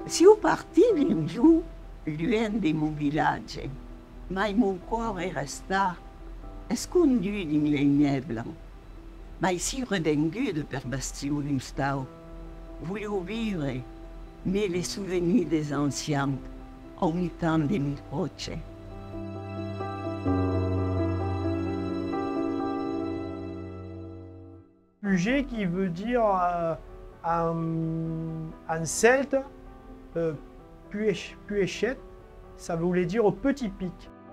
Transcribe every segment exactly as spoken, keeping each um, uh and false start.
Siamo partiti giù, loin di mon village, ma il mio cuore resta escondu in le nebbie. Ma ici redingude per bastioni stau, voglio vivere, mais les souvenirs des anciens, ogni temps de mi croce. Puget qui veut dire euh, en, en celte, euh, puéchette, ça voulait dire au petit pic.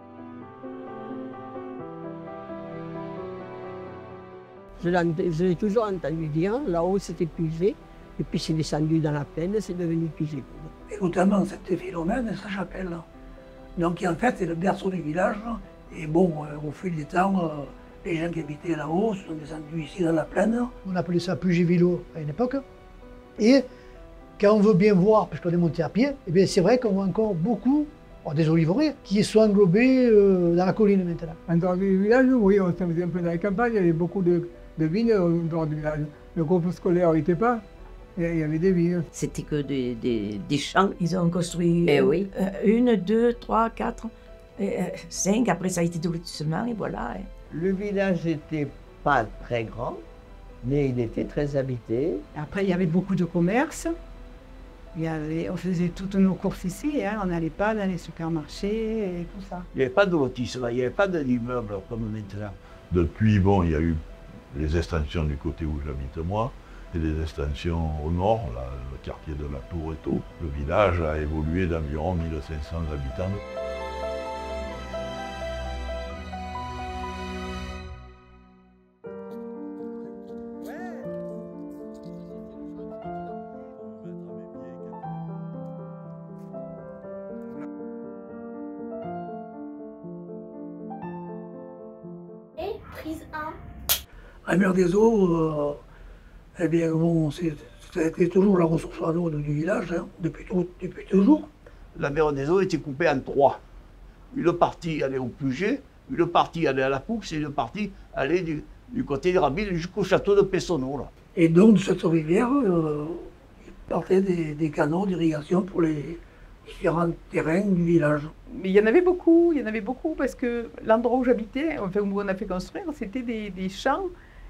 Je l'ai toujours entendu dire, là-haut c'était Puget, et puis c'est descendu dans la plaine, c'est devenu Puget. Et notamment cette Philomène et sa chapelle. Donc qui en fait c'est le berceau du village. Et bon, euh, au fil du temps, euh, les gens qui habitaient là-haut sont descendus ici dans la plaine. On appelait ça Puget-Vilo à une époque. Et quand on veut bien voir, parce qu'on est monté à pied, eh c'est vrai qu'on voit encore beaucoup oh, des oliveraies qui sont englobés euh, dans la colline maintenant. En dehors du village, oui, on s'est un peu dans la campagne, il y avait beaucoup de, de vignes en dehors du village. Le groupe scolaire n'était pas, il y avait des vignes. C'était que des, des, des champs. Ils ont construit eh oui. euh, une, deux, trois, quatre, et, euh, cinq. Après, ça a été de lotissement et voilà. Le village n'était pas très grand, mais il était très habité. Après, il y avait beaucoup de commerces. Il y avait, on faisait toutes nos courses ici, hein. On n'allait pas dans les supermarchés et tout ça. Il n'y avait pas de lotissement, il n'y avait pas d'immeubles comme maintenant. Depuis, bon, il y a eu les extensions du côté où j'habite moi, et des extensions au nord, là, le quartier de la Tour et tout. Le village a évolué d'environ mille cinq cents habitants. Prise un. La mer des eaux, euh, eh bien, bon, c'était toujours la ressource en eau du village, hein, depuis, tout, depuis toujours. La mer des eaux était coupée en trois. Une partie allait au Puget, une partie allait à la Poux et une partie allait du, du côté de Rabille jusqu'au château de Pessonneau. Là. Et donc, de cette rivière, euh, il partait des, des canaux d'irrigation pour les différents terrains du village. Mais il y en avait beaucoup, il y en avait beaucoup parce que l'endroit où j'habitais, enfin où on a fait construire, c'était des, des champs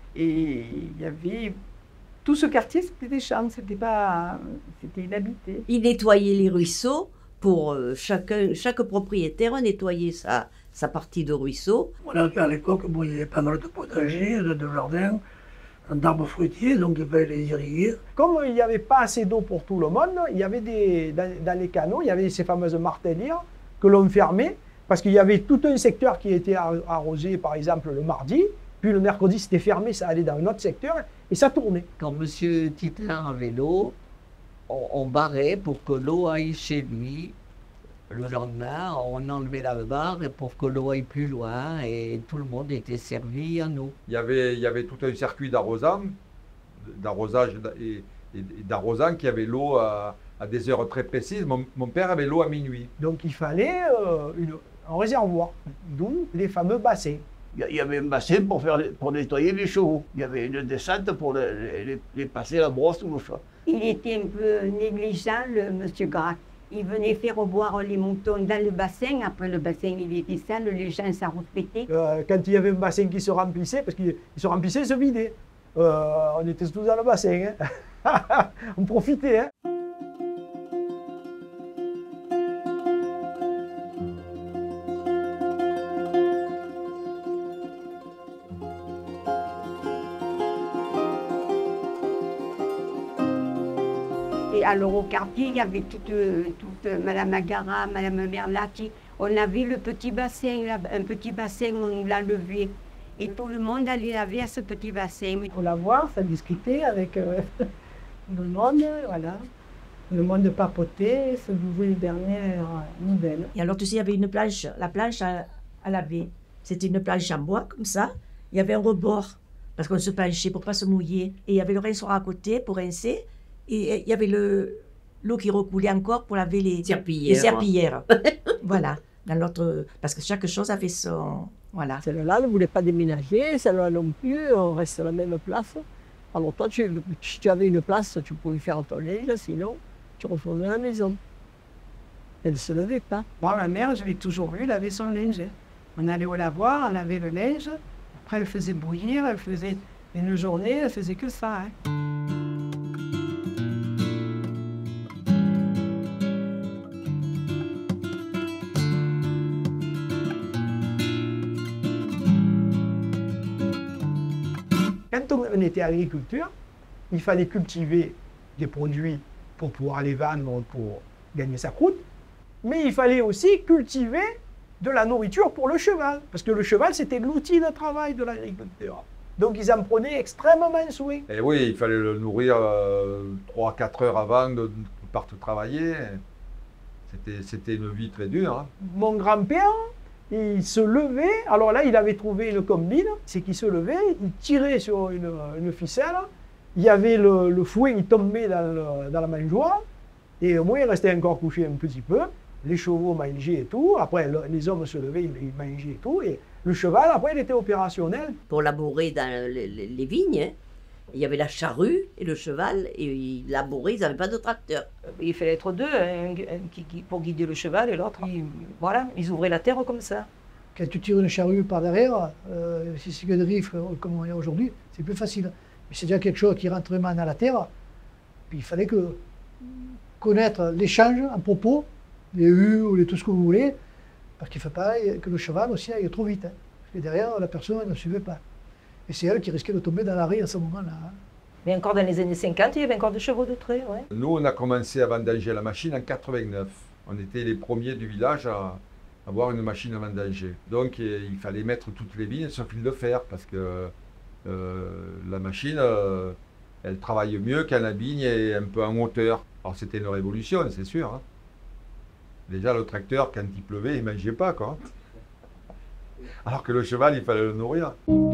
et il y avait tout ce quartier, c'était des champs, c'était pas, c'était inhabité. Ils nettoyaient les ruisseaux pour euh, chacun, chaque propriétaire nettoyait sa, sa partie de ruisseau. Voilà, à l'époque, bon, il y avait pas mal de potagers, de, de jardins, d'arbres fruitiers, donc il fallait les irriguer. Comme il n'y avait pas assez d'eau pour tout le monde, il y avait des, dans, dans les canaux, il y avait ces fameuses martellières que l'on fermait, parce qu'il y avait tout un secteur qui était arrosé, par exemple, le mardi, puis le mercredi c'était fermé, ça allait dans un autre secteur, et ça tournait. Quand M. Titin avait l'eau, on, on barrait pour que l'eau aille chez lui. Le lendemain, on enlevait la barre pour que l'eau aille plus loin, et tout le monde était servi en eau. Il y avait, il y avait tout un circuit d'arrosage, d'arrosage et, et d'arrosant qui avait l'eau à, à des heures très précises. Mon, mon père avait l'eau à minuit. Donc il fallait euh, une, un réservoir, d'où les fameux bassins. Il y avait un bassin pour, faire, pour nettoyer les chevaux. Il y avait une descente pour les, les, les passer la brosse ou le chat. Il était un peu négligent, le monsieur Grac. Il venait faire boire les moutons dans le bassin. Après, le bassin, il était sale, les gens s'en répétaient. Euh, quand il y avait un bassin qui se remplissait, parce qu'il se remplissait, il se vidait. Euh, on était tous dans le bassin. Hein. On profitait. Hein. Et alors au quartier, il y avait toute, toute Madame Agara, Madame Merlati. On avait le petit bassin, là, un petit bassin, on l'a levé. Et tout le monde allait laver à ce petit bassin. Il faut la voir, ça discutait avec euh, le monde, voilà. Le monde papotait, se disait les dernières nouvelles. Et alors, tu sais, il y avait une planche, la planche à, à laver. C'était une planche en bois, comme ça. Il y avait un rebord, parce qu'on se penchait pour ne pas se mouiller. Et il y avait le rinçoir à côté pour rincer. Et il y avait le, l'eau qui recoulait encore pour laver les serpillères. Les serpillères. Voilà. Dans l'autre, parce que chaque chose avait son... Voilà. Celle-là ne voulait pas déménager, celle-là non plus, on reste à la même place. Alors toi, tu, si tu avais une place, tu pouvais faire ton linge, sinon... tu retournes à la maison. Elle ne se levait pas. Moi, ma mère, je l'ai toujours vue laver son linge. On allait au lavoir, elle lavait le linge. Après, elle faisait bouillir, elle faisait une journée, elle faisait que ça. Hein. Quand on était agriculteur, il fallait cultiver des produits pour pouvoir les vendre, pour gagner sa croûte. Mais il fallait aussi cultiver de la nourriture pour le cheval. Parce que le cheval, c'était l'outil de travail de l'agriculteur. Donc ils en prenaient extrêmement soin. Et oui, il fallait le nourrir trois à quatre heures avant de, de partir travailler. C'était une vie très dure. Hein. Mon grand-père, il se levait, alors là, il avait trouvé une combine, c'est qu'il se levait, il tirait sur une, une ficelle, il y avait le, le fouet, il tombait dans, le, dans la mangeoire, et au moins il restait encore couché un petit peu. Les chevaux mangeaient et tout, après le, les hommes se levaient, ils, ils mangeaient et tout, et le cheval, après, il était opérationnel. Pour labourer dans les, les, les vignes, hein, il y avait la charrue et le cheval, et ils labouraient, ils n'avaient pas de tracteur. Il fallait être deux, un, un qui, qui, pour guider le cheval et l'autre, voilà, ils ouvraient la terre comme ça. Quand tu tires une charrue par derrière, euh, si c'est que de rifle, comme on est aujourd'hui, c'est plus facile. Mais c'est déjà quelque chose qui rentre vraiment dans la terre. Puis il fallait que connaître l'échange en propos, les hues ou les, tout ce que vous voulez, parce qu'il ne faut pas que le cheval aussi aille trop vite. Hein, parce que derrière, la personne ne suivait pas. Et c'est elle qui risquait de tomber dans l'arrêt à ce moment-là. Hein. Mais encore dans les années cinquante, il y avait encore des chevaux de trait. Ouais. Nous, on a commencé à vendanger la machine en quatre-vingt-neuf. On était les premiers du village à avoir une machine à vendanger. Donc il fallait mettre toutes les vignes sur fil de fer, parce que euh, la machine, euh, elle travaille mieux quand la vigne est un peu en hauteur. Alors c'était une révolution, c'est sûr. Hein. Déjà, le tracteur, quand il pleuvait, il ne mangeait pas, quoi. Alors que le cheval, il fallait le nourrir.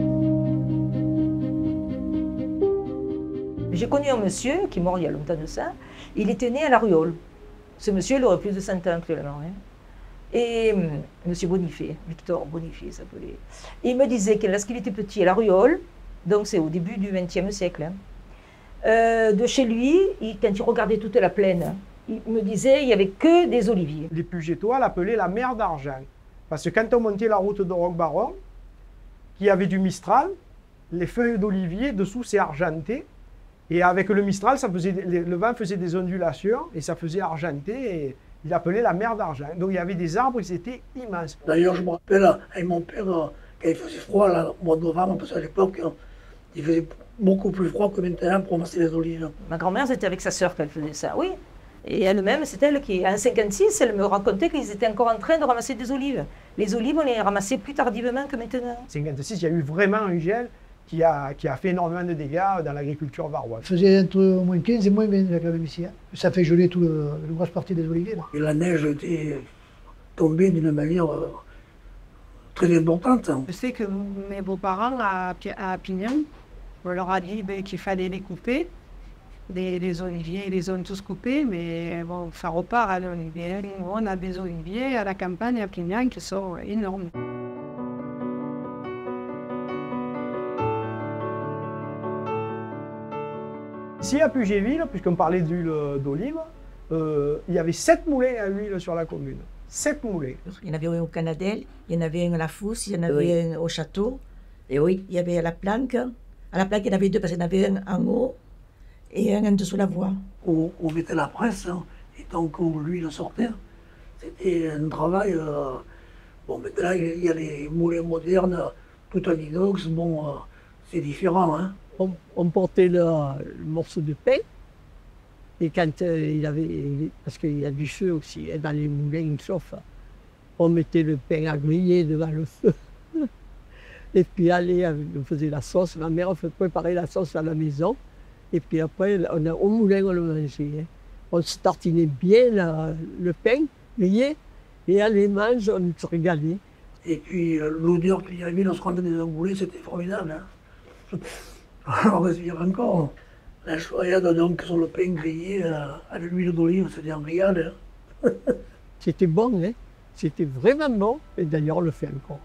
J'ai connu un monsieur qui est mort il y a longtemps de ça. Il était né à la Ruole. Ce monsieur, il aurait plus de cent ans actuellement. Hein. Et euh, monsieur Bonifay, Victor Bonifay s'appelait. Il me disait que lorsqu'il était petit à la Ruole, donc c'est au début du vingtième siècle, hein, euh, de chez lui, il, quand il regardait toute la plaine, il me disait qu'il n'y avait que des oliviers. Les Pugettois l'appelaient la mer d'argent. Parce que quand on montait la route de Roquebaron, qu'il y avait du Mistral, les feuilles d'olivier, dessous c'est argenté. Et avec le Mistral, ça faisait, le vent faisait des ondulations et ça faisait argenté. Et il appelait la mer d'argent. Donc il y avait des arbres, ils étaient immenses. D'ailleurs, je me rappelle, avec mon père, quand il faisait froid, là, au mois de novembre, parce qu'à l'époque, il faisait beaucoup plus froid que maintenant pour ramasser les olives. Ma grand-mère, c'était avec sa sœur qu'elle faisait ça, oui. Et elle-même, c'est elle qui, en cinquante-six, elle me racontait qu'ils étaient encore en train de ramasser des olives. Les olives, on les ramassait plus tardivement que maintenant. En cinquante-six, il y a eu vraiment un gel qui a, qui a fait énormément de dégâts dans l'agriculture varoise. Il faisait entre moins quinze et moins vingt quand même ici. Hein. Ça fait geler toute la grosse partie des oliviers. Là. Et la neige était tombée d'une manière euh, très importante. Je sais que mes beaux-parents à, à Pignan, on leur a dit ben, qu'il fallait les couper. Les, les oliviers, ils les ont tous coupés, mais bon, ça repart à l'olivier. On a des oliviers à la campagne à Pignan qui sont énormes. Ici à Pugetville, puisqu'on parlait d'huile d'olive, euh, il y avait sept moulins à huile sur la commune. Sept moulins. Il y en avait un au Canadel, il y en avait un à la Fousse, il y en avait oui. un au château. Et oui. Il y avait à la Planque. À la Planque, il y en avait deux parce qu'il y en avait un en haut et un en dessous la voie. On, on mettait la presse, hein, et tant que l'huile sortait, c'était un travail. Euh, bon, maintenant, il y a les moulins modernes, tout en inox, bon, euh, c'est différent. Hein. On, on portait le, le morceau de pain, et quand euh, il avait, parce qu'il y a du feu aussi, et dans les moulins, il chauffe, on mettait le pain à griller devant le feu. Et puis, allez, on faisait la sauce, ma mère préparait la sauce à la maison. Et puis après, on a, au moulin, on le mangeait. Hein. On se tartinait bien la, le pain, grillé, et à les manger, on se régalait. Et puis l'odeur qu'il y avait dans ce qu'on dans un moulin, c'était formidable. Hein. On respire encore. La choyade donc sur le pain grillé à l'huile d'olive, c'était un régal. Hein. C'était bon, hein. C'était vraiment bon, et d'ailleurs on le fait encore.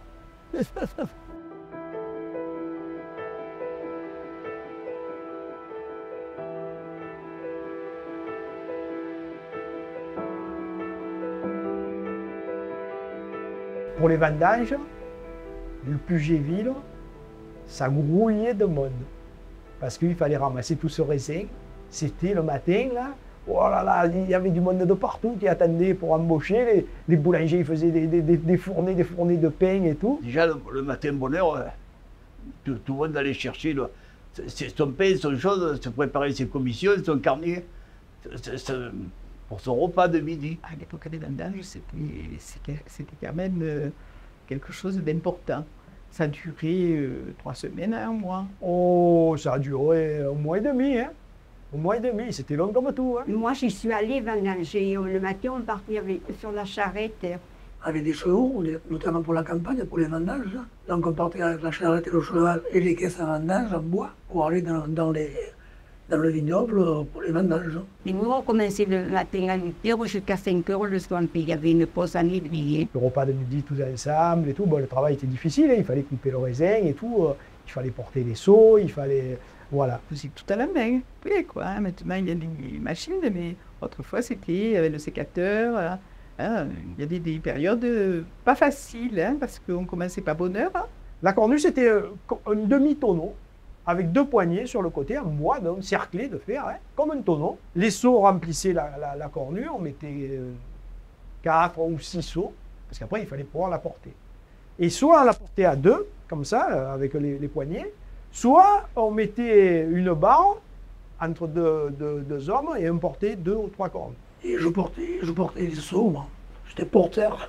pour les vendanges, le Puget-Ville, ça grouillait de monde. Parce qu'il fallait ramasser tout ce raisin. C'était le matin, là. Oh là là, il y avait du monde de partout qui attendait pour embaucher. Les, les boulangers, ils faisaient des, des, des, des fournées, des fournées de pain et tout. Déjà, le, le matin, bonne heure, euh, tout, tout le monde allait chercher le, son pain, son chose, se préparer ses commissions, son carnet, c'est, c'est, pour son repas de midi. À l'époque des vendanges, c'était, c'était quand même euh, quelque chose d'important. Ça a duré euh, trois semaines, un mois. Oh, ça a duré un mois et demi, hein. Un mois et demi, c'était long comme tout. Hein. Moi, j'y suis allée vendanger. Le matin, on partait avec, sur la charrette. Avec des chevaux, notamment pour la campagne, pour les vendanges. Donc on partait avec la charrette et le cheval et les caisses à vendange en bois pour aller dans, dans, les, dans le vignoble pour les vendanges. Et nous, on commençait le matin à huit heures jusqu'à cinq heures le soir. Puis il y avait une pause à midi. Le repas de midi tous ensemble et tout. Bon, le travail était difficile, hein. Il fallait couper le raisin et tout. Il fallait porter les seaux, il fallait... Voilà. C'est tout à la main. Oui, quoi. Maintenant, il y a des machines, mais autrefois, c'était avec le sécateur. Hein. Il y avait des périodes pas faciles, hein, parce qu'on commençait pas bonne heure. Hein. La cornue, c'était un demi-tonneau, avec deux poignées sur le côté, en bois, donc cerclé de fer, hein, comme un tonneau. Les seaux remplissaient la, la, la cornue, on mettait euh, quatre ou six seaux, parce qu'après, il fallait pouvoir la porter. Et soit on la portait à deux, comme ça, avec les, les poignées, soit on mettait une barre entre deux, deux, deux hommes et on portait deux ou trois cornes. Et je portais, je portais les seaux, moi. J'étais porteur.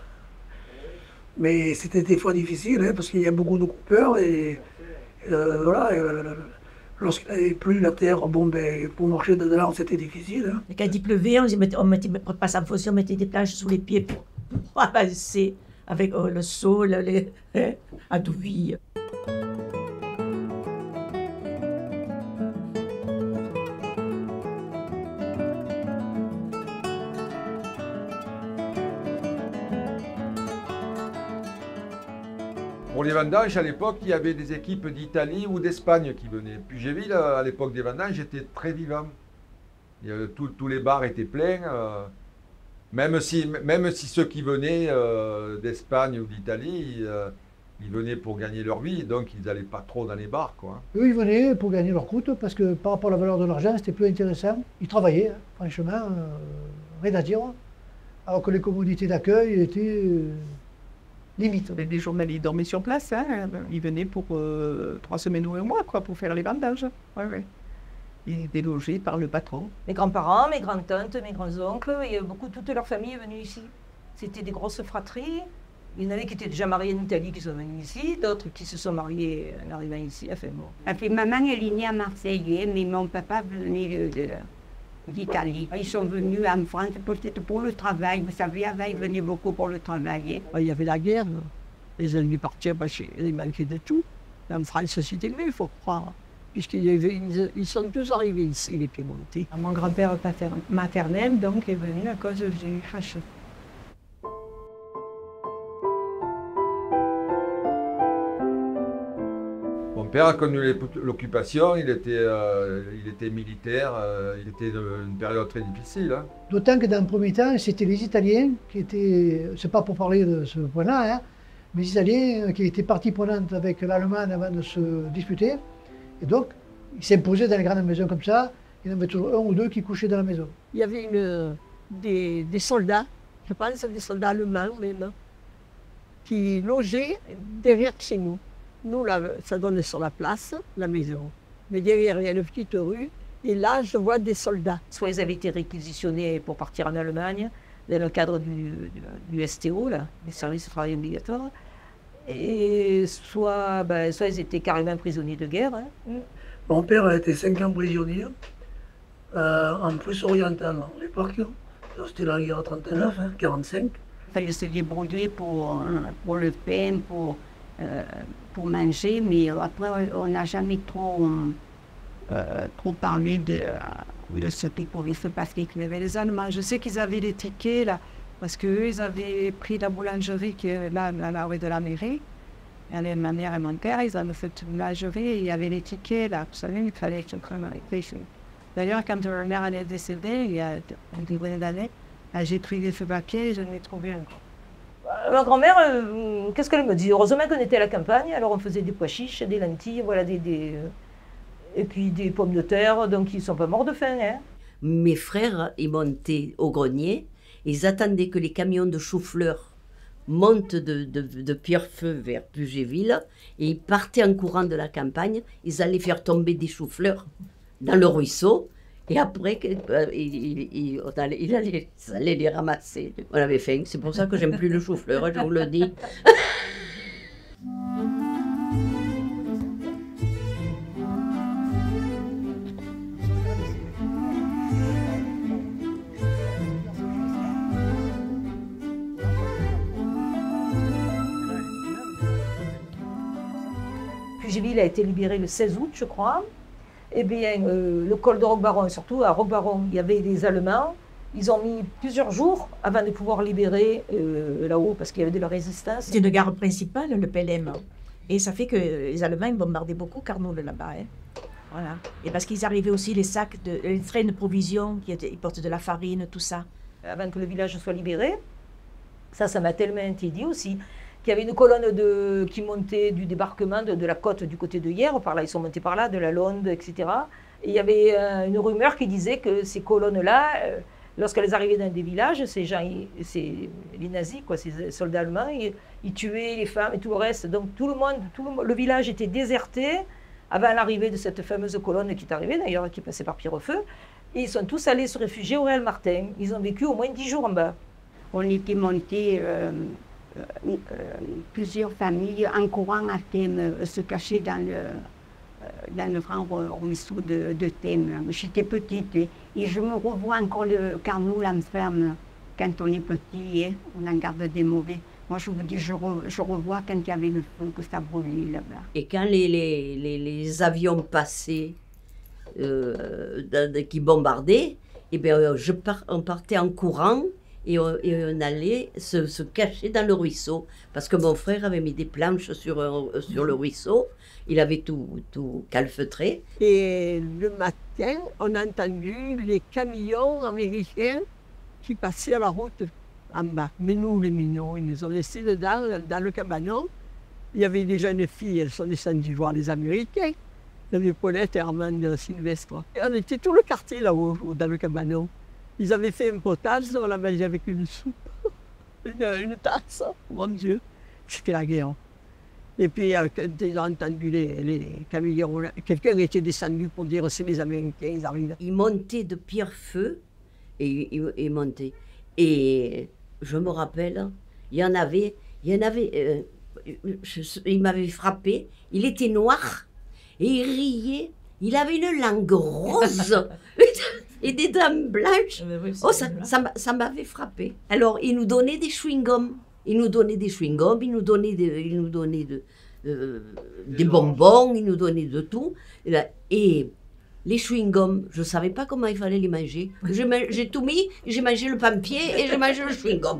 Mais c'était des fois difficile, hein, parce qu'il y a beaucoup de coupeurs et euh, voilà. Euh, lorsqu'il n'y avait plus la terre, bon, ben, pour marcher dedans, c'était difficile. Hein. Et quand il pleuvait, on mettait, on mettait, pour passer en fossé, on mettait des planches sous les pieds pour, pour avancer avec oh, le seau, le, les, hein, à douille. Pour les vendanges, à l'époque, il y avait des équipes d'Italie ou d'Espagne qui venaient. Puget-Ville, à l'époque des vendanges, était très vivant. Tous les bars étaient pleins. Euh, même, si, même si ceux qui venaient euh, d'Espagne ou d'Italie, euh, ils venaient pour gagner leur vie, donc ils n'allaient pas trop dans les bars, quoi. Eux, ils venaient pour gagner leur croûte, parce que par rapport à la valeur de l'argent, c'était plus intéressant. Ils travaillaient, hein, franchement, euh, rien à dire. Alors que les commodités d'accueil étaient... Euh, limite. Les journaliers dormaient sur place, hein. Ils venaient pour euh, trois semaines ou un mois, quoi, pour faire les vendanges. Ouais, ouais. Ils étaient logés par le patron. Mes grands-parents, mes grandes-tantes, mes grands-oncles, et beaucoup, toute leur famille est venue ici. C'était des grosses fratries. Il y en avait qui étaient déjà mariés en Italie qui sont venus ici, d'autres qui se sont mariés en arrivant ici. Enfin, bon. Enfin, maman est née à Marseille, mais mon papa venait de, de, d'Italie. Ils sont venus en France peut-être pour le travail. Vous savez, avant, ils venaient beaucoup pour le travail. Il y avait la guerre. Les ennemis partaient parce qu'ils manquaient de tout. En France, c'était mieux, il faut croire. Puisqu'ils ils sont tous arrivés ici, les Piémontais. Mon grand-père maternel donc, est venu à cause du H. Mon père a connu l'occupation, il était, euh, il était militaire, euh, il était une période très difficile. Hein. D'autant que dans le premier temps, c'était les Italiens qui étaient, c'est pas pour parler de ce point-là, hein, mais les Italiens qui étaient partie prenante avec l'Allemagne avant de se disputer. Et donc, ils s'imposaient dans les grandes maisons comme ça, il y en avait toujours un ou deux qui couchaient dans la maison. Il y avait une, des, des soldats, je pense des soldats allemands même, qui logeaient derrière chez nous. Nous, là, ça donnait sur la place, la maison. Mais derrière, il y a une petite rue, et là, je vois des soldats. Soit ils avaient été réquisitionnés pour partir en Allemagne, dans le cadre du, du, du S T O, là, les services de travail obligatoires, et soit, ben, soit ils étaient carrément prisonniers de guerre. Hein. Mon père a été cinq ans prisonnier, euh, en Prusse orientale à l'époque. C'était la guerre trente-neuf, hein, quarante-cinq. Il fallait se débrouiller pour, pour le pain, pour... Euh, pour manger, mais après on n'a jamais trop, euh, trop parlé de, de ce qui pouvait se passer. Il y avait les Allemands, je sais qu'ils avaient des tickets là, parce qu'eux ils avaient pris la boulangerie qui est là, à la rue de la mairie. Et ma mère et mon père, ils avaient fait une boulangerie et il y avait les tickets là, vous savez, il fallait que je prenne les. D'ailleurs, quand ma mère elle est décédée, il y a une dizaine d'années, j'ai pris les feux papiers et je n'ai trouvé encore. ma grand-mère, euh, qu'est-ce qu'elle me dit? Heureusement qu'on était à la campagne, alors on faisait des pois chiches, des lentilles, voilà, des, des, euh, et puis des pommes de terre, donc ils ne sont pas morts de faim. Hein. Mes frères, ils montaient au grenier, ils attendaient que les camions de choux-fleurs montent de, de, de Pierrefeu vers Pugéville, et ils partaient en courant de la campagne, ils allaient faire tomber des choux-fleurs dans le ruisseau, et après, euh, il, il, il, on allait, il allait, ils allaient les ramasser. On avait faim, c'est pour ça que j'aime plus le chou-fleur, je vous le dis. Pugéville a été libéré le seize août, je crois. Eh bien, euh, le col de Roquebaron, et surtout à Roquebaron, il y avait des Allemands. Ils ont mis plusieurs jours avant de pouvoir libérer euh, là-haut, parce qu'il y avait de la résistance. C'est une gare principale, le P L M. Et ça fait que les Allemands ils bombardaient beaucoup Carnot là-bas. Hein. Voilà. Et parce qu'ils arrivaient aussi les sacs, de, les trains de provisions, qui étaient, ils portaient de la farine, tout ça. Avant que le village soit libéré, ça, ça m'a tellement été dit aussi, qu'il y avait une colonne de, qui montait du débarquement de, de la côte du côté de Hyères, par là, ils sont montés par là, de la Londe, et cetera. Et il y avait euh, une rumeur qui disait que ces colonnes-là, euh, lorsqu'elles arrivaient dans des villages, ces gens, c'est les nazis, quoi, ces soldats allemands, ils, ils tuaient les femmes et tout le reste. Donc tout le monde, tout le, le village était déserté avant l'arrivée de cette fameuse colonne qui est arrivée, d'ailleurs, qui est passée par Pierrefeu. Et ils sont tous allés se réfugier au Réal Martin. Ils ont vécu au moins dix jours en bas. On était montés... Euh... Euh, plusieurs familles en courant à Thème se cachaient dans le, euh, dans le grand ruisseau de, de Thème. J'étais petite et, et je me revois encore le Carnot l'enferme quand on est petit, hein, on en garde des mauvais. Moi je vous dis, je, re, je revois quand il y avait le feu, que ça brûlait là-bas. Et quand les, les, les, les avions passaient, euh, qui bombardaient, et bien, je par, on partait en courant. Et on, et on allait se, se cacher dans le ruisseau. Parce que mon frère avait mis des planches sur, euh, sur le ruisseau. Il avait tout, tout calfeutré. Et le matin, on a entendu les camions américains qui passaient à la route en bas. Mais nous, les minots, ils nous ont laissés dedans, dans le cabanon. Il y avait des jeunes filles, elles sont descendues voir les Américains. Il y avait Paulette, Herman, Sylvestre. Et on était tout le quartier là-haut, dans le cabanon. Ils avaient fait un potage, on l'a mangé avec une soupe, une, une tasse, mon Dieu, c'était la guerre. Et puis, euh, quand ils ont entendu les, les camions, quelqu'un était descendu pour dire c'est les Américains, ils arrivent. Ils montaient de Pierrefeu, et ils montaient. Et je me rappelle, il y en avait, il y en avait, euh, je, il m'avait frappé, il était noir, et il riait, il avait une langue rose. Et des dames blanches. Oui, oh, ça, ça, ça m'avait frappé. Alors, ils nous donnaient des chewing-gums. Ils nous donnaient des chewing-gums, ils nous donnaient, de, ils nous donnaient de, euh, des bonbons, ils nous donnaient de tout. Et les chewing-gums, je ne savais pas comment il fallait les manger. J'ai tout mis, j'ai mangé le pain-pied et j'ai mangé le chewing-gum.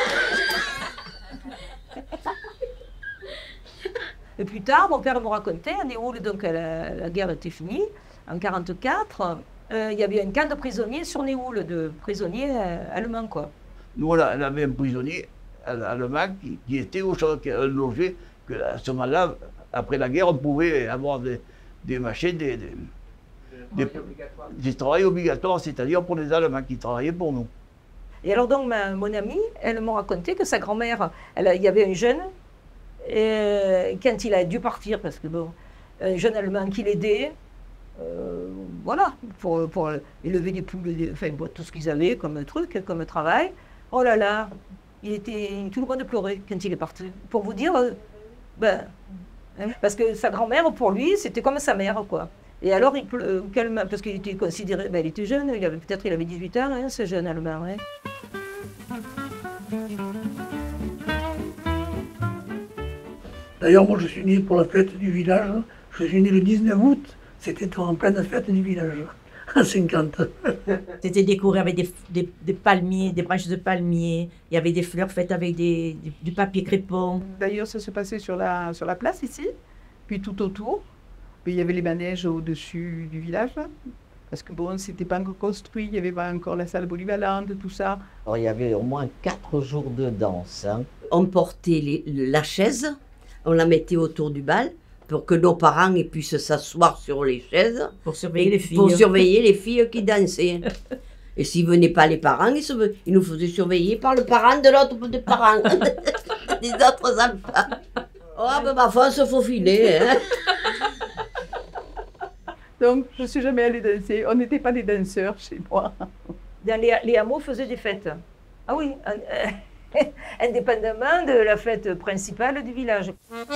Et plus tard, mon père me racontait, à Néoul, donc la, la guerre était finie, en mille neuf cent quarante-quatre. Euh, il y avait un camp de prisonniers sur Néoul, de prisonniers euh, allemands, quoi. Nous, on avait un prisonnier allemand qui, qui était au champ, qui a logé, que à ce moment-là, après la guerre, on pouvait avoir des, des machines, des, des, des, des travails obligatoires, c'est-à-dire pour les Allemands qui travaillaient pour nous. Et alors donc, ma, mon amie, elle m'a raconté que sa grand-mère, il y avait un jeune, et quand il a dû partir, parce que bon, un jeune Allemand qui l'aidait, Euh, voilà, pour, pour élever des poules, des, enfin tout ce qu'ils avaient comme truc, comme travail. Oh là là, il était, tout le monde pleurait quand il est parti. Pour vous dire, euh, ben, hein, parce que sa grand-mère, pour lui, c'était comme sa mère, quoi. Et alors, il pleut, calme, parce qu'il était considéré, ben, il était jeune, il avait peut-être il avait dix-huit ans, hein, ce jeune Allemand. Hein. D'ailleurs, moi, je suis né pour la fête du village. Je suis né le dix-neuf août. C'était en pleine fête du village, à cinquante. C'était décoré avec des, des, des palmiers, des branches de palmiers. Il y avait des fleurs faites avec des, des, du papier crépon. D'ailleurs, ça se passait sur la, sur la place ici, puis tout autour. Puis il y avait les manèges au-dessus du village. Parce que bon, c'était pas encore construit, il n'y avait pas encore la salle polyvalente, tout ça. Alors, il y avait au moins quatre jours de danse. Hein. On portait les- la chaise, on la mettait autour du bal pour que nos parents ils puissent s'asseoir sur les chaises. Pour surveiller et les filles. Pour surveiller les filles qui dansaient. Et s'ils ne venaient pas les parents, ils, se, ils nous faisaient surveiller par le parent de l'autre des parents, des autres enfants. Oh, ben ma foi, on se faufilait. Hein. Donc, je ne suis jamais allée danser. On n'était pas des danseurs chez moi. Dans les, les hameaux faisaient des fêtes. Ah oui, euh, indépendamment de la fête principale du village.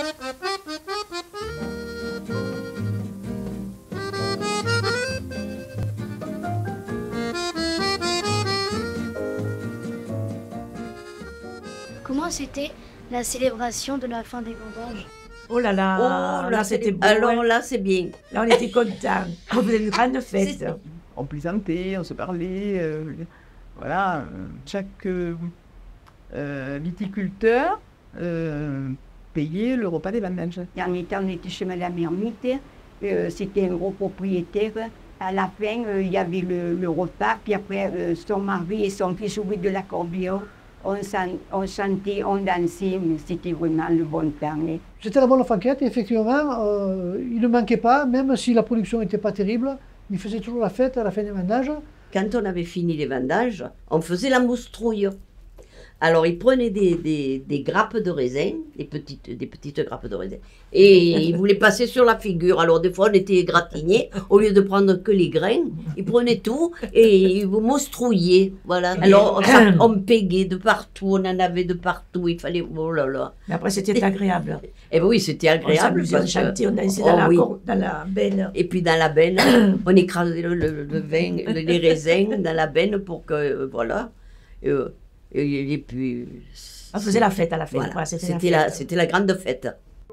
Comment c'était la célébration de la fin des vendanges? Oh là là, Oh, là là, c'était beau. alors hein. là, c'est bien. Là, on était contents. On faisait une grande fête. On plaisantait, on se parlait. euh, voilà, euh, chaque euh, euh, viticulteur euh, payait le repas des vendanges. Dernier temps, on était chez Madame Hermite, euh, c'était un gros propriétaire. À la fin, euh, il y avait le, le repas, puis après, euh, son mari et son fils jouaient de l'accordéon. On, chan- on chantait, on dansait, mais c'était vraiment le bon temps. hein. J'étais la bonne franquette et effectivement, euh, il ne manquait pas, même si la production n'était pas terrible, il faisait toujours la fête à la fin des vendanges. Quand on avait fini les vendanges, on faisait la moustrouille. Alors, ils prenaient des, des, des grappes de raisin, des petites, des petites grappes de raisin, et ils voulaient passer sur la figure. Alors, des fois, on était égratignés. Au lieu de prendre que les grains, ils prenaient tout et ils vous moustrouillaient. Voilà. Alors, ça, on pégait de partout, on en avait de partout. Il fallait. Oh là là. Mais après, c'était agréable. Eh bien oui, c'était agréable. On s'amusait, on parce que- chantait, on dansait Oh dans, la oui. cor- dans la benne. Et puis dans la benne, on écrasait le, le- le vin, le- les raisins dans la benne pour que, euh, voilà. Euh, et, et puis... On faisait la fête à la fin. Voilà, quoi, c'était la c'était la, fête. c'était la grande fête.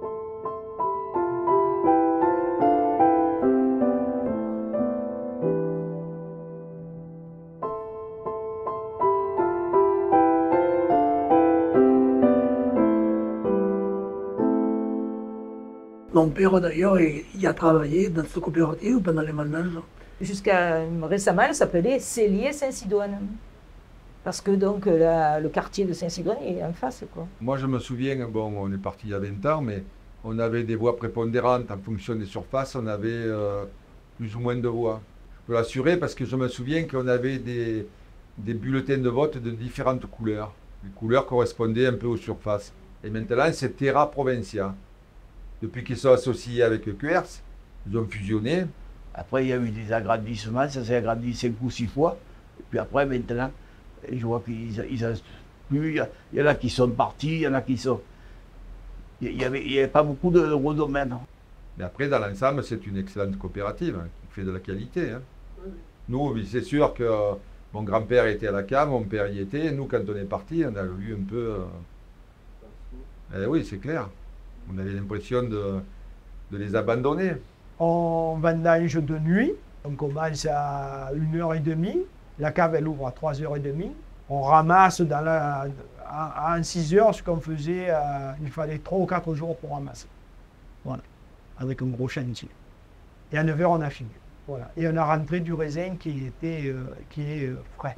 Mon père, d'ailleurs, il, il a travaillé dans cette coopérative pendant les vendanges. Jusqu'à récemment, elle s'appelait Célier Saint-Sidoine. Parce que donc la- le quartier de Saint-Sidoine est en face. Quoi. Moi, je me souviens, bon, on est parti il y a vingt ans, mais on avait des voix prépondérantes en fonction des surfaces, on avait euh, plus ou moins de voix. Je peux l'assurer parce que je me souviens qu'on avait des, des bulletins de vote de différentes couleurs. Les couleurs correspondaient un peu aux surfaces. Et maintenant, c'est Terra Provincia. Depuis qu'ils sont associés avec Q R S, ils ont fusionné. Après, il y a eu des agrandissements, ça s'est agrandi cinq ou six fois. Et puis après, maintenant, je vois qu'ils ils ont plus. Il y a- il y en a qui sont partis, il y en a qui sont. Il n'y avait, il y avait pas beaucoup de gros domaines. Mais après, dans l'ensemble, c'est une excellente coopérative hein, qui fait de la qualité. hein. Nous, oui, c'est sûr que euh, mon grand-père était à la cave, mon père y était. Nous, quand on est parti, on a eu un peu. euh, Eh oui, c'est clair. On avait l'impression de, de les abandonner. On vendange de nuit, on commence à une heure trente, la cave elle ouvre à trois heures trente. On ramasse dans la, en, en six heures ce qu'on faisait, euh, il fallait trois ou quatre jours pour ramasser. Voilà, avec un gros chantier. Et à neuf heures on a fini. Voilà. Et on a rentré du raisin qui, était, euh, qui est euh, frais.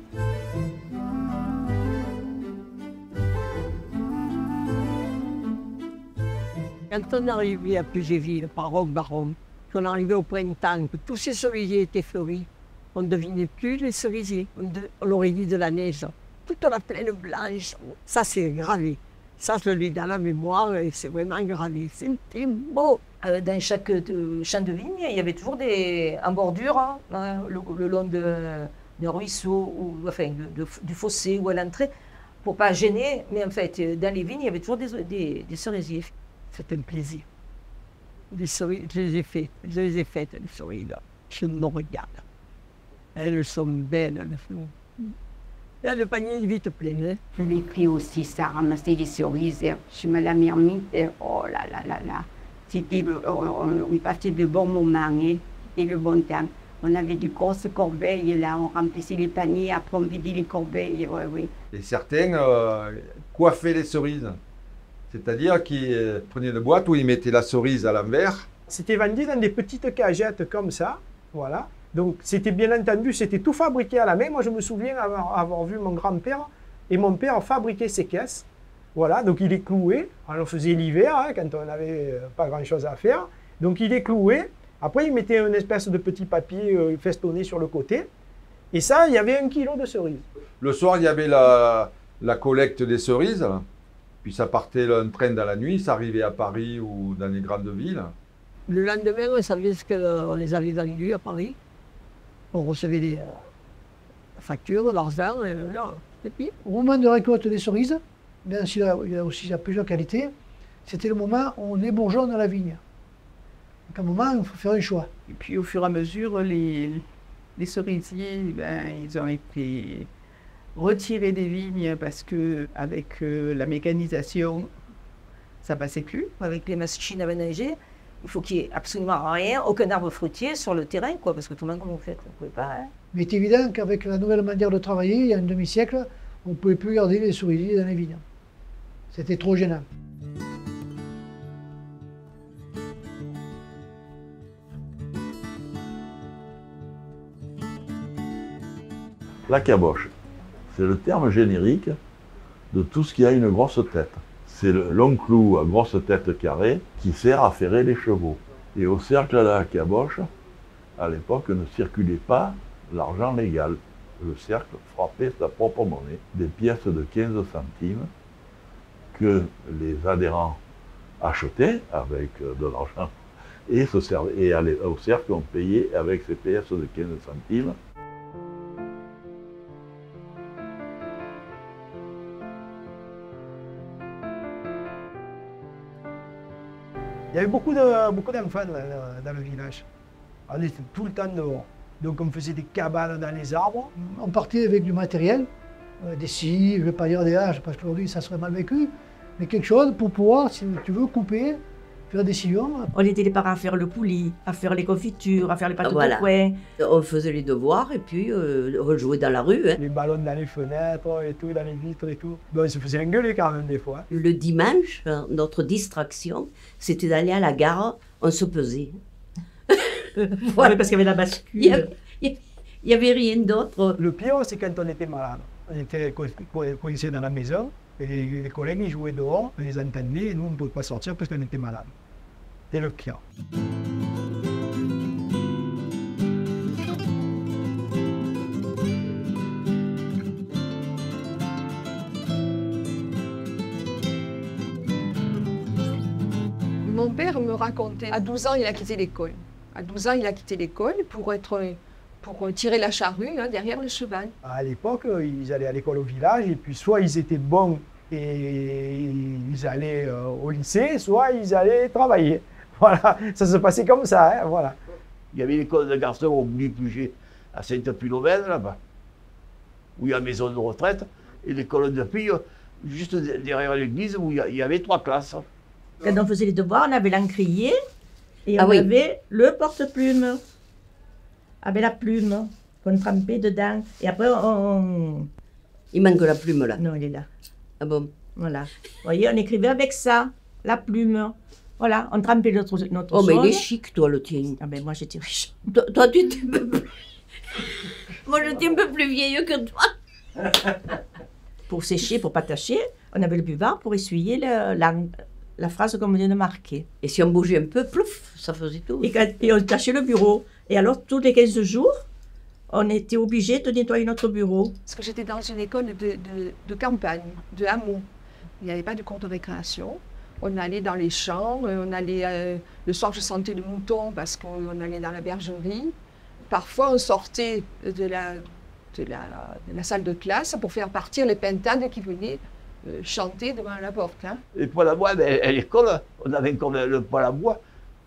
Quand on arrivait à Pugéville, par Roque-Baron, qu'on arrivait au printemps, que tous ces cerisiers étaient fleuris, on ne devinait plus les cerisiers. On, de- on aurait dit de la neige. Toute la plaine blanche. Ça, c'est gravé. Ça, je l'ai dans la mémoire et c'est vraiment gravé. C'était beau. Euh, dans chaque euh, champ de vigne, il y avait toujours des, en bordure, hein, le, le long de- d'un ruisseau, ou, enfin, de- de- du fossé ou à l'entrée, pour pas gêner. Mais en fait, euh, dans les vignes, il y avait toujours des, des, des cerisiers. C'était un plaisir. Les cerises, je les ai faites. Je les ai faites, les cerises, là. Je me regarde. Elles sont belles, elles sont... Là, le panier est vite plein. Hein. Je l'ai pris aussi, ça ramassait les cerises chez Madame Hermite. Oh là là là là. C'était le- on, on- on passait de bons moments, hein. C'était le bon temps. On avait de grosses corbeilles là, on remplissait les paniers, après on vidait les corbeilles. Ouais, oui. Et certains euh, coiffaient les cerises. C'est-à-dire qu'ils euh, prenaient une boîte où ils mettaient la cerise à l'envers. C'était vendu dans des petites cagettes comme ça, voilà. Donc c'était bien entendu, c'était tout fabriqué à la main. Moi je me souviens avoir, avoir vu mon grand-père et mon père fabriquer ces caisses. Voilà, donc il est cloué. On faisait l'hiver, hein, quand on n'avait pas grand-chose à faire. Donc il est cloué. Après il mettait une espèce de petit papier euh, festonné sur le côté. Et ça, il y avait un kilo de cerises. Le soir, il y avait la, la collecte des cerises. Puis ça partait un train dans la nuit, ça arrivait à Paris ou dans les grandes villes. Le lendemain, on savait ce qu'on les avait vendus à Paris. On recevait des euh, factures, l'argent, et là, et puis. Au moment de récolte des cerises, bien sûr, il y a aussi il y a plusieurs qualités, c'était le moment où on ébourgeonne la vigne. Donc à un moment, il faut faire un choix. Et puis au fur et à mesure, les, les cerisiers, ben, ils ont été retirés des vignes parce que avec euh, la mécanisation, ça passait plus. Avec les machines à vendanger, il faut qu'il n'y ait absolument rien, aucun arbre fruitier sur le terrain, quoi, parce que tout le monde, comment vous faites, vous pouvez pas. Hein. Mais il est évident qu'avec la nouvelle manière de travailler, il y a un demi-siècle, on ne pouvait plus garder les cerisiers dans les vignes. C'était trop gênant. La caboche, c'est le terme générique de tout ce qui a une grosse tête. C'est le long clou à grosse tête carrée qui sert à ferrer les chevaux. Et au cercle de la caboche, à l'époque, ne circulait pas l'argent légal. Le cercle frappait sa propre monnaie, des pièces de quinze centimes que les adhérents achetaient avec de l'argent et, se servaient, et allaient au cercle, on payait avec ces pièces de quinze centimes. Il y avait beaucoup de, beaucoup d'enfants dans, dans le village. On était tout le temps dehors. Donc on faisait des cabanes dans les arbres. On partait avec du matériel, euh, des scies, je ne vais pas dire des haches, parce qu'aujourd'hui ça serait mal vécu, mais quelque chose pour pouvoir, si tu veux, couper, faire des sillons. On était les parents à faire le coulis, à faire les confitures, à faire les pâtes Voilà. de coin. On faisait les devoirs et puis euh, on jouait dans la rue. Hein. Les ballons dans les fenêtres et tout, dans les vitres et tout. Bon, on se faisait engueuler quand même des fois. Le dimanche, notre distraction, c'était d'aller à la gare, on se pesait. Voilà, parce qu'il y avait la bascule. Il n'y avait rien d'autre. Le pire, c'est quand on était malade. On était co- co- coincés dans la maison, et les, les collègues ils jouaient dehors, on les entendait, et nous on ne pouvait pas sortir parce qu'on était malade. C'est le pire. Mon père me racontait, à douze ans, il a quitté l'école. À douze ans, il a quitté l'école pour, être, pour tirer la charrue hein, derrière le cheval. À l'époque, ils allaient à l'école au village, et puis soit ils étaient bons et ils allaient euh, au lycée, soit ils allaient travailler. Voilà, ça se passait comme ça, hein, voilà. Il y avait l'école de garçons au Bouli-Puget, à Sainte-Philomène, là-bas, où il y a la maison de retraite, et l'école de filles, juste derrière l'église, où il y avait trois classes. Quand on faisait les devoirs, on avait l'encrier et Ah on oui. avait le porte-plume avec la plume qu'on trempait dedans. Et après, on... Il manque la plume là. Non, il est là. Ah bon? Voilà. Vous voyez, on écrivait avec ça, la plume. Voilà, on trempait notre, notre Oh, mais il est sonde. chic, toi, le tien. Ah ben moi, j'étais riche. Toi, toi, tu étais un peu plus... Moi, j'étais un peu plus vieille que toi. Pour sécher, pour pas tacher, on avait le buvard pour essuyer le- la, la phrase qu'on venait de marquer. Et si on bougeait un peu, plouf, ça faisait tout. Et, quand- et on tachait le bureau. Et alors, tous les quinze jours, on était obligé de nettoyer notre bureau. Parce que j'étais dans une école de, de, de campagne, de hameau. Il n'y avait pas de cours de récréation. On allait dans les champs, euh, on allait, euh, le soir je sentais le mouton parce qu'on allait dans la bergerie. Parfois on sortait de la, de la, de la salle de classe pour faire partir les pintades qui venaient euh, chanter devant la porte. Hein. Les poêles à bois, ben, à l'école, on avait encore le, le poêle à bois.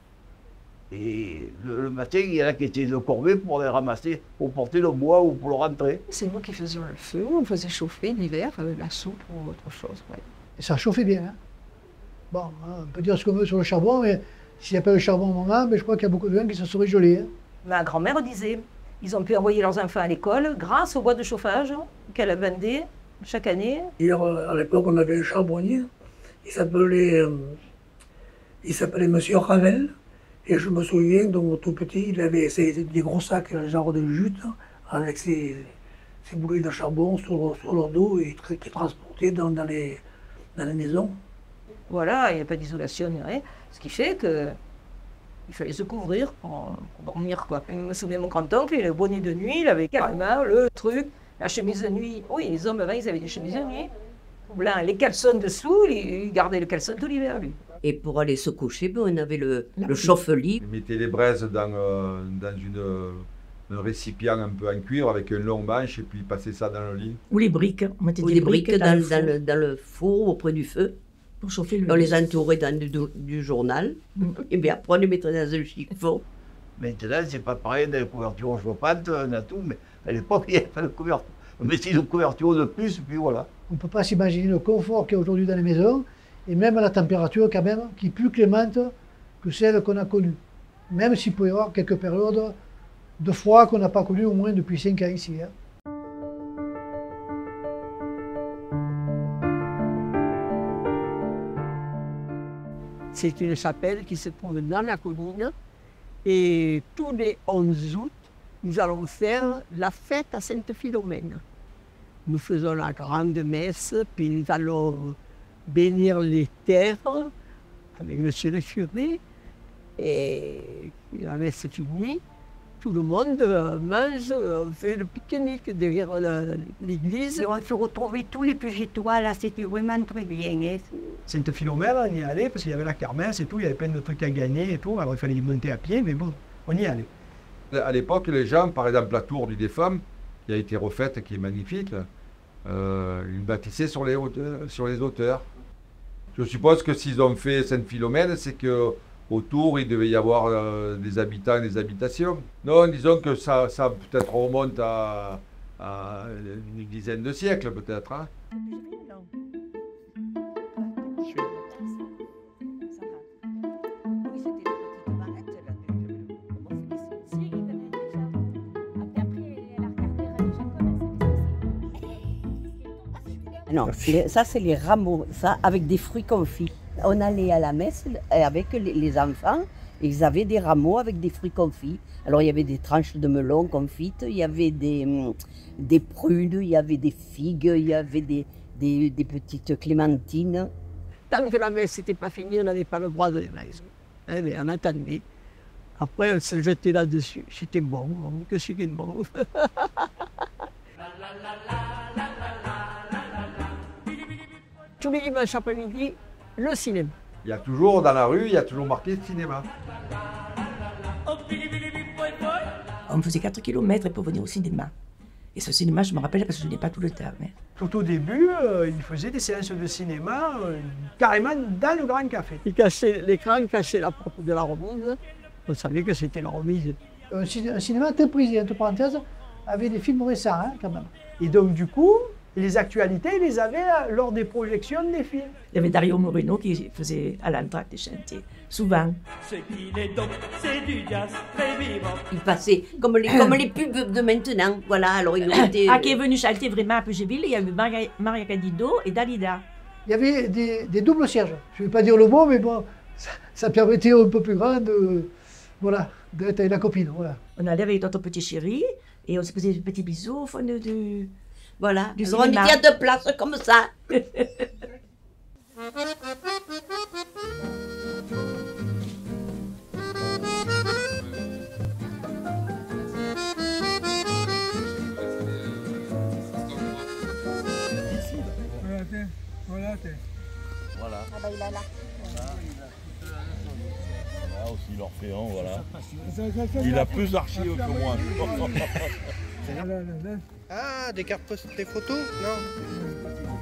Et le, le matin, il y en a qui étaient de corvée pour les ramasser, pour porter le bois ou pour le rentrer. C'est nous qui faisions le feu, on faisait chauffer l'hiver, euh, la soupe ou autre chose. Ouais. Et ça chauffait bien. Hein. Bon, hein, on peut dire ce qu'on veut sur le charbon, mais s'il n'y a pas le charbon au moment, mais je crois qu'il y a beaucoup de gens qui se seraient gelés. Hein. Ma grand-mère disait, ils ont pu envoyer leurs enfants à l'école grâce au bois de chauffage qu'elle vendait chaque année. Hier, euh, à l'époque, on avait un charbonnier. Il s'appelait, euh, il s'appelait Monsieur Ravel. Et je me souviens, donc tout petit, il avait ses- des gros sacs, genre de jute, avec ses, ses boulets de charbon sur, le- sur leur dos et tra- qui transportaient dans, dans, les, dans les maisons. Voilà, il n'y a pas d'isolation ni rien. Ce qui fait que il fallait se couvrir pour, pour dormir, quoi. Je me souviens, mon grand-oncle, il avait le bonnet de nuit, il avait carrément le truc, la chemise de nuit. Oui, les hommes avant, ils avaient des chemises de nuit. Blanc, les caleçons dessous, il gardait le caleçon tout l'hiver, lui. Et pour aller se coucher, ben, on avait le, le chauffe-lit. Ils mettaient les braises dans, euh, dans une, euh, un récipient un peu en cuivre avec un long manche et puis ils passaient ça dans le lit. Ou les briques. On mettait Ou des des briques dans, dans le dans four. le, dans le four auprès du feu. Pour chauffer le On les entourait dans du, du journal. Et bien après, on les mettait dans un chiffon. Maintenant, c'est pas pareil, dans les couvertures chauffantes, on a tout, mais à l'époque, il n'y avait pas de couverture. On mettait une couverture de plus, puis voilà. On ne peut pas s'imaginer le confort qu'il y a aujourd'hui dans les maisons, et même la température quand même, qui est plus clémente que celle qu'on a connue. Même s'il peut y avoir quelques périodes de froid qu'on n'a pas connues au moins depuis cinq ans ici. Hein. C'est une chapelle qui se trouve dans la colline. Et tous les onze août, nous allons faire la fête à Sainte-Philomène. Nous faisons la grande messe, puis nous allons bénir les terres avec monsieur le curé. Et la messe finie, tout le monde mange, on fait le pique-nique derrière l'église. Et on se retrouvait tous les petits toits, là, c'était vraiment très bien. Hein. Sainte-Philomène, on y est allé parce qu'il y avait la kermesse et tout, il y avait plein de trucs à gagner et tout, alors il fallait y monter à pied, mais bon, on y est allé. À l'époque, les gens, par exemple, la tour du défunt, qui a été refaite, qui est magnifique, euh, ils bâtissaient sur les, hauteurs, sur les hauteurs. Je suppose que s'ils ont fait Sainte-Philomène, c'est que autour, il devait y avoir euh, des habitants et des habitations. Non, disons que ça, ça peut-être remonte à, à une dizaine de siècles, peut-être. Hein. Non, les- ça c'est les rameaux, ça avec des fruits confits. On allait à la messe avec les, les enfants, et ils avaient des rameaux avec des fruits confits. Alors il y avait des tranches de melon confites, il y avait des, hum, des prunes, il y avait des figues, il y avait des, des, des petites clémentines. Tant que la messe n'était pas finie, on n'avait pas le droit de les maison. Eh bien, on attendait. Après, on se jetait là-dessus. C'était bon, bon, que c'était bon. Tous les dimanches après-midi, le cinéma. Il y a toujours, dans la rue, il y a toujours marqué cinéma. On faisait quatre kilomètres pour venir au cinéma. Et ce cinéma, je me rappelle parce que je n'ai pas tout le temps. Mais... Tout au début, euh, ils faisaient des séances de cinéma euh, carrément dans le Grand Café. Ils cachaient l'écran, cachaient la porte de la remise. On savait que c'était la remise. Un, ciné- un cinéma très prisé, entre parenthèses, avec des films récents hein, quand même. Et donc du coup, les actualités, ils les avaient euh, lors des projections des films. Il y avait Dario Moreno qui faisait à l'entracte des chantiers, souvent. Ce qu'il est donc, c'est du jazz très vivant. Il passait comme les, comme les pubs de maintenant. Voilà, alors ils ont été. Ah, qui est venu chanter vraiment à Pugéville, il y avait Maria, Maria Candido et Dalida. Il y avait des, des doubles sièges. Je ne vais pas dire le mot, mais bon, ça, ça permettait un peu plus grand de, voilà, d'être avec la copine. Voilà. On allait avec notre petit chéri et on se faisait des petits bisous au fond de, du. Voilà, du alors on était cinéma. à deux places comme ça. Voilà, tiens. Voilà, tiens. Voilà. Ah bah il a là. Là aussi, l'Orphéon, voilà. Ça, ça, ça, Il ça, a plus d'archives que moi. Là, là, là. Ah, des cartes post- des photos? Non.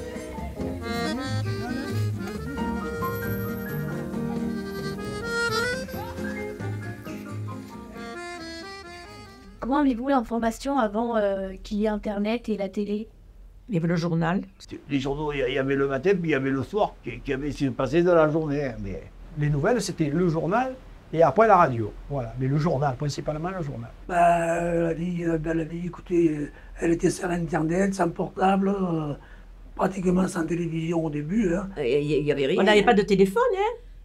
Comment avez-vous l'information avant euh, qu'il y ait Internet et la télé? Il y avait le journal. Les journaux, il y avait le matin, puis il y avait le soir, qui, qui avait se passé dans la journée. hein, Mais Les nouvelles, c'était le journal et après la radio. Voilà, mais le journal, principalement le journal. Bah, elle a dit, elle a dit, écoutez, euh, elle était sans Internet, sans portable, euh, pratiquement sans télévision au début. Hein. Il y avait rien. On n'avait pas de téléphone, hein.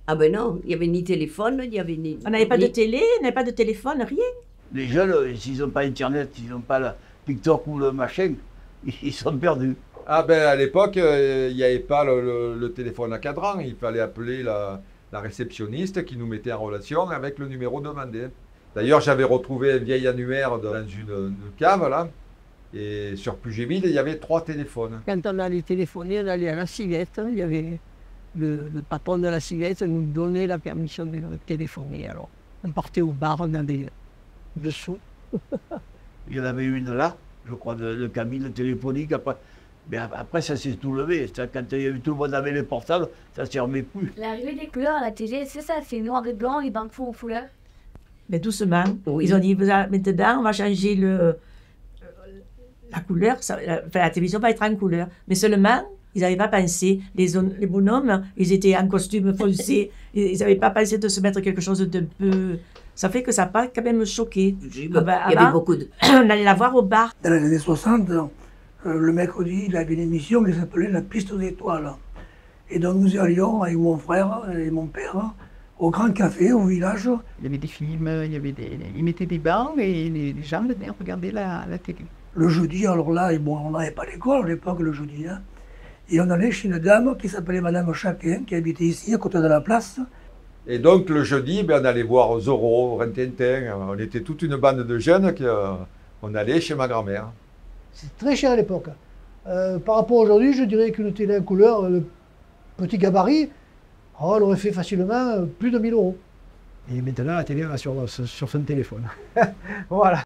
Ah ben non, il n'y avait ni téléphone, il n'y avait ni... On n'avait pas de télé, on n'avait pas de téléphone, rien. Les jeunes, euh, s'ils n'ont pas Internet, s'ils n'ont pas le TikTok ou le machin, ils, ils sont perdus. Ah ben à l'époque, euh, il n'y avait pas le, le- le téléphone à cadran, il fallait appeler la, la réceptionniste qui nous mettait en relation avec le numéro demandé. D'ailleurs, j'avais retrouvé un vieil annuaire dans une, une cave là, et sur Pugéville, il y avait trois téléphones. Quand on allait téléphoner, on allait à la civette. Il y avait le, le patron de la civette nous donnait la permission de téléphoner. Alors, on partait au bar, on allait dessous. Il y en avait une là, je crois, de, de cabine téléphonique. Après, mais après ça s'est tout levé. Ça, quand il y avait- tout le monde avait les portables, ça ne se remet plus. L'arrivée des couleurs à la télé, c'est ça, c'est noir et blanc, les bandes font en couleur. Mais doucement. Ils ont dit, vous allez- maintenant, on va changer le, la couleur. Ça- la, enfin, la télévision va être en couleur. Mais seulement, ils n'avaient pas pensé. Les, hom- les bonhommes, ils étaient en costume foncé. Ils n'avaient pas pensé de se mettre quelque chose de peu... Ça fait que ça n'a pas quand même choqué. Ah ben, il y avait avant, beaucoup de... on allait la voir au bar. Dans les années soixante, euh, le mercredi, il avait une émission qui s'appelait La Piste aux Étoiles. Et donc nous y allions avec mon frère et mon père au Grand Café, au village. Il y avait des films, il y avait des, ils mettaient des bancs et les, les gens venaient regarder la, la télé. Le jeudi, alors là, et bon, on n'avait pas l'école à l'époque, le jeudi. Hein. Et on allait chez une dame qui s'appelait Madame Chaquin, qui habitait ici, à côté de la place. Et donc le jeudi, ben, on allait voir Zorro, Rintintin, on était toute une bande de jeunes qui, euh, on allait chez ma grand-mère. C'est très cher à l'époque. Euh, par rapport à aujourd'hui, je dirais qu'une télé en couleur, le petit gabarit, oh, elle aurait fait facilement euh, plus de mille euros. Et maintenant, la télé, on l'a sur, sur son téléphone. Voilà.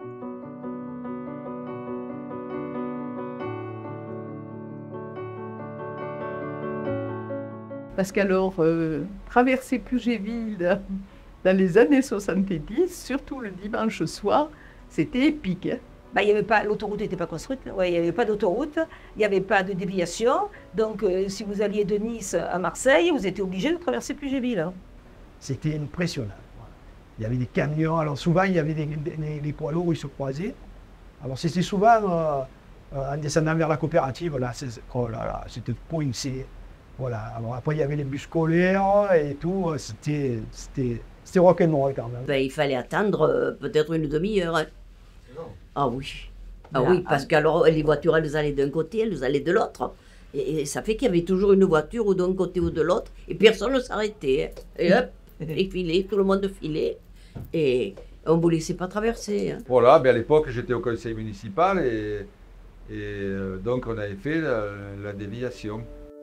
Parce qu'alors, euh, traverser Pugéville dans, dans les années soixante-dix, surtout le dimanche soir, c'était épique. Hein. Bah, il y avait pas, l'autoroute n'était pas construite, ouais, il n'y avait pas d'autoroute, il n'y avait pas de déviation. Donc, euh, si vous alliez de Nice à Marseille, vous étiez obligé de traverser Pugéville. Hein. C'était impressionnant. Voilà. Il y avait des camions, alors souvent il y avait des, des, des- des poids lourds où ils se croisaient. Alors c'était souvent euh, euh, en descendant vers la coopérative, là, c'est- oh là là, c'était coincé. Voilà. Alors après il y avait les bus scolaires et tout, euh, c'était c'était c'était rock'n'roll quand même. Ben, il fallait attendre euh, peut-être une demi-heure. hein. Ah oui. Ah Là, oui, parce ah. qu'alors les voitures, elles allaient d'un côté, elles allaient de l'autre. Et, et ça fait qu'il y avait toujours une voiture ou d'un côté ou de l'autre, et personne ne s'arrêtait. hein. Et hop, les filets, tout le monde filait, et on ne vous laissait pas traverser. hein. Voilà, ben, à l'époque j'étais au conseil municipal et, et euh, donc on avait fait la, la déviation.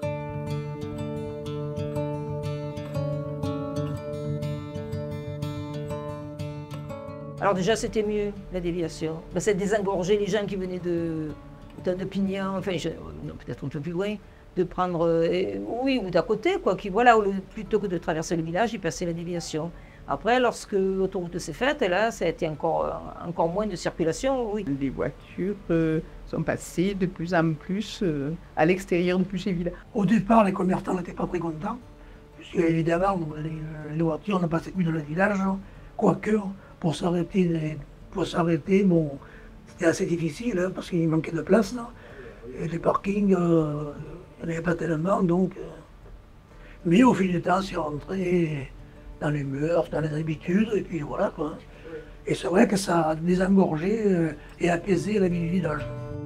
Alors déjà, c'était mieux, la déviation. Ben, c'est désengorger les gens qui venaient de, de, de Pignan, enfin, je- non, peut-être un peu plus loin, de prendre, euh, oui, ou d'à côté, quoi, qui, voilà, au lieu- plutôt que de traverser le village, ils passaient la déviation. Après, lorsque l'autoroute s'est faite, là, ça a été encore, euh, encore moins de circulation, oui. Les voitures euh, sont passées de plus en plus euh, à l'extérieur de Pugéville. Au départ, les commerçants n'étaient pas très contents, puisque évidemment, les, les voitures ne passaient plus dans le village, quoique pour s'arrêter, pour s'arrêter, bon, c'était assez difficile, hein, parce qu'il manquait de place, là. Et les parkings, euh, il n'y en avait pas tellement, donc... euh, mais au fil du temps, c'est rentré dans les mœurs, dans les habitudes, et puis voilà, quoi. Et c'est vrai que ça a désengorgé euh, et apaisé la vie du village.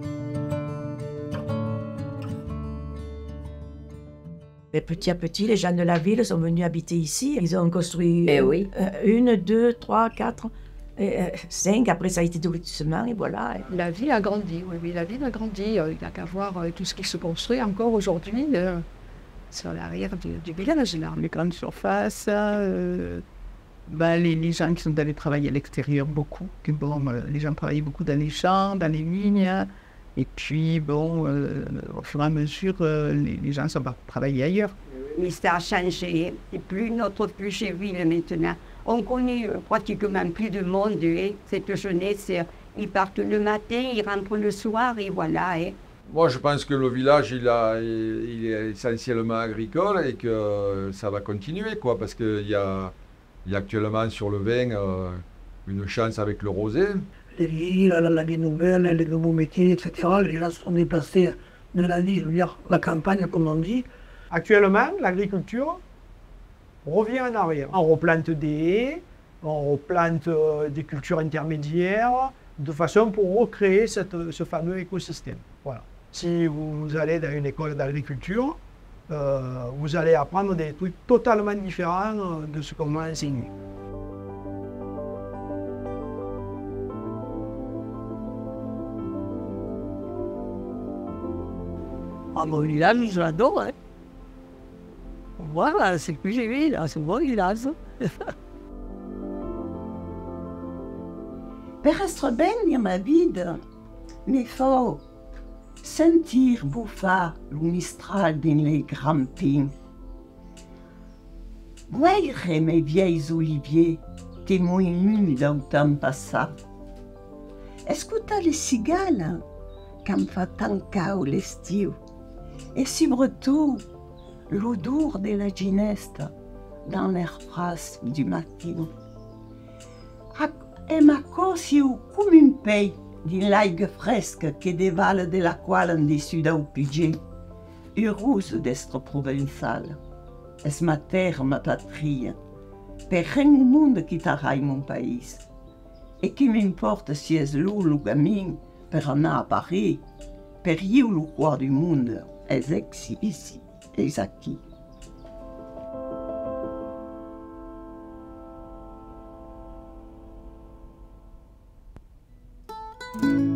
Et petit à petit, les gens de la ville sont venus habiter ici. Ils ont construit Eh euh, oui. euh, une, deux, trois, quatre, et, euh, cinq. Après, ça a été des lotissements, et voilà. La ville a grandi, oui, oui, la ville a grandi. Euh, Il n'y a qu'à voir euh, tout ce qui se construit encore aujourd'hui euh, sur l'arrière du, du village, là. Les grandes surfaces, euh, ben, les, les gens qui sont allés travailler à l'extérieur, beaucoup. Que, bon, euh, les gens travaillaient beaucoup dans les champs, dans les vignes. Et puis, bon, euh, au fur et à mesure, euh, les, les gens sont partis travailler ailleurs. Mais ça a changé. C'est plus notre Pugéville maintenant. On connaît euh, pratiquement plus de monde. Hein. Cette jeunesse, euh, ils partent le matin, ils rentrent le soir et voilà. Hein. Moi, je pense que le village, il, a, il, il est essentiellement agricole et que ça va continuer, quoi, parce qu'il y a, il y a actuellement sur le vin euh, une chance avec le rosé. Les villes, la, la vie nouvelle, les nouveaux métiers, et cetera. Les gens se sont déplacés de la ville, je veux dire, la campagne, comme on dit. Actuellement, l'agriculture, On revient en arrière. On replante des haies, on replante euh, des cultures intermédiaires, de façon pour recréer cette, ce fameux écosystème. Voilà. Si vous allez dans une école d'agriculture, euh, vous allez apprendre des trucs totalement différents de ce qu'on m'a enseigné. Ah, mon village, je l'adore. Hein. Voilà, c'est ce que j'ai vu, là, c'est mon village. Per être ben ma vida, mi faut sentir buffar le mistral dans les grands pins. Voir mes vieilles oliviers témoignent d'autant passat. Écouter les cigales quand fa tant chaos l'estiu. Et surtout, l'odeur de la gineste dans l'air frais du matin. Et ma cossi comme un pei di l'aigua fresca che devale de la quale en dessus d'un pugé, heureuse d'être provençale. Es ma terre, ma patrie, per rien au monde quitterai mon pays. Et qui m'importe si es là le gamin per anar a Paris, per io le roi du monde, es ex ici, es aquí. thank you